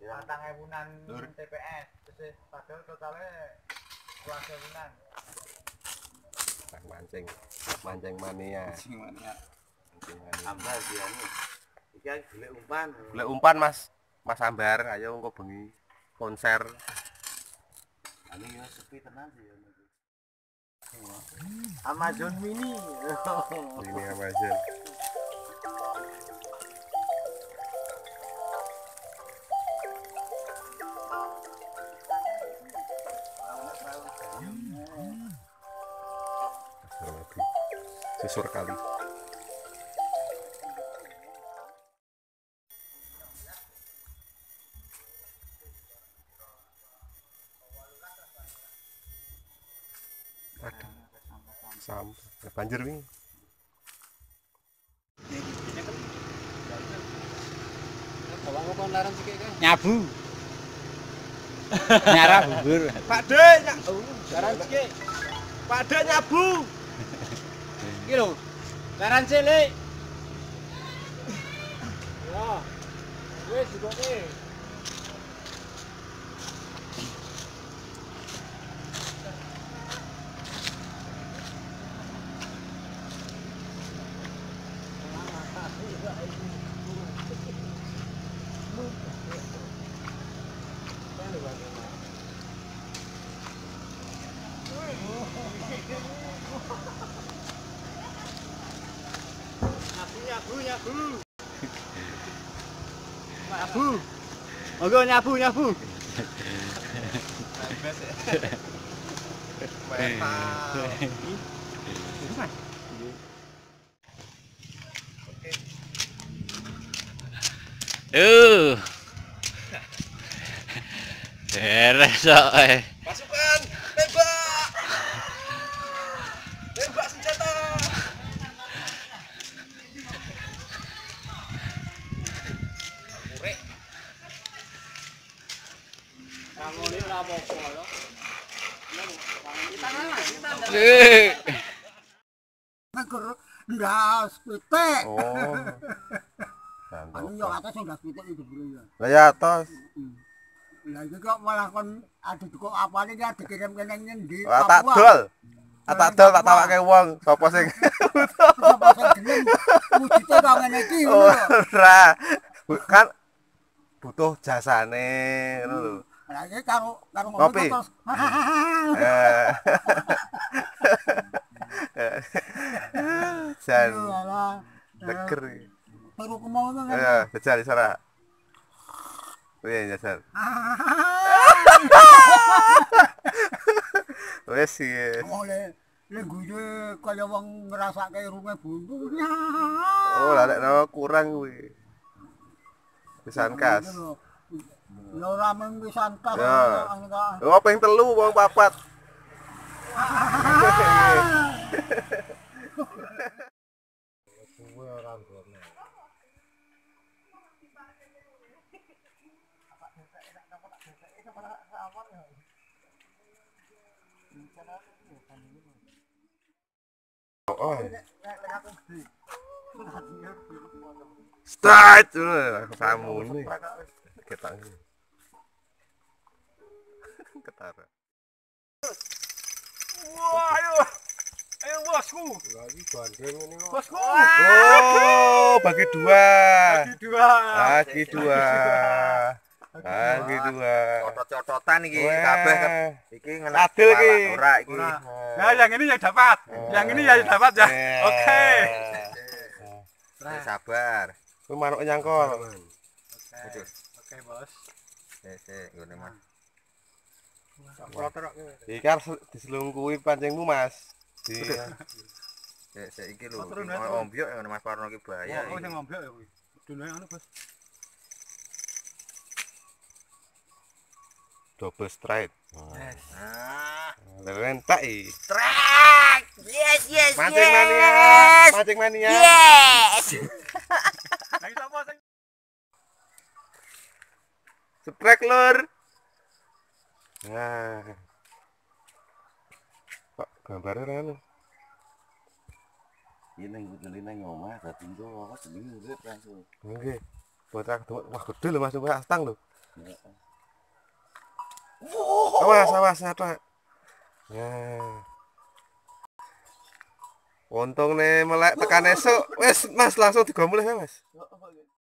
4.000-an TPS. Terus padahal totalnya 12.000-an. Mancing mania. Ambar dia nih. Iki golek umpan. Golek umpan Mas Ambar, ayo engko bengi konser. Ani yo sepi tenan sih yo niku. Amazon Mini. Ini Amazon. Susur kali. Ada sampah banjir nih. Nyabu. Nyara bubur. Pak De nyabu. Laran sikik. Pak De nyabu. Iki lho. Laran cilik. Ya. Wis dikoke. Nyabu. Ogo nyabu. Beres kok. Pasukan tembak. Tembak senjata. Kurek. Ngomongin ora apa-apa lho. Negur ndas pitik. Oh. Anu yo atas ndas pitik itu bro ya. Lah ya atas. Lah iki kok malah kon adu kok apane iki dikirim kene ngendi? Tak dol. Tak dol tak tawake wong sapa sing Sapa sing gelem wujute kok ngene iki ngono. ora. Kan butuh jasane ngono lho. Lah iki karo Kopi. terus. Jan Alah. deger. Turu kemau ngono. Ya, jajal isara. Wih, jajal. Wes sih. Oleh guyu kaya wong ngrasake runge buntu. Oh, lah nek kurang kuwi. Pisan kas. Ya ora mung pisan kas. Ya. Oh, ping 3 wong 4. Kuwi ora ngono. Oh. Start kamu nih. Kita ketara. Wah, ayo. Ayo bosku. Lagi bandeng ini kok. Bosku. Oh, bagi 2. Bagi dua. Bagi 2. Cocot-cocotan iki kabeh iki ngene. Adil iki. Ora iki. Nah, yang ini yang dapat. Yang ini yang dapat ya. Oke. Sabar. Kuwi manuk nyangkol. Oke, Bos. Sik, ngene Mas. Iki harus diselungkuhi pancingmu, Mas. Sik iki lho. Ombyok ngene Mas Parno iki bahaya. Oh, sing ombyok ya kuwi. Dene anu, Bos. Double strike. Rentak iki. Trek. Yes. Mancing mania. Mancing mania. Yes. Ayo sapa sing Sprek lur. Nah. Kok gambarnya anu? Ini nang omah dadi engko apa jenenge urip langsung. Nggih. Bocah wah gede lho Mas, astang lho. Awas ada. Ya. Untung nih melek tekan esuk. Wes Mas langsung digomulih ya Mas.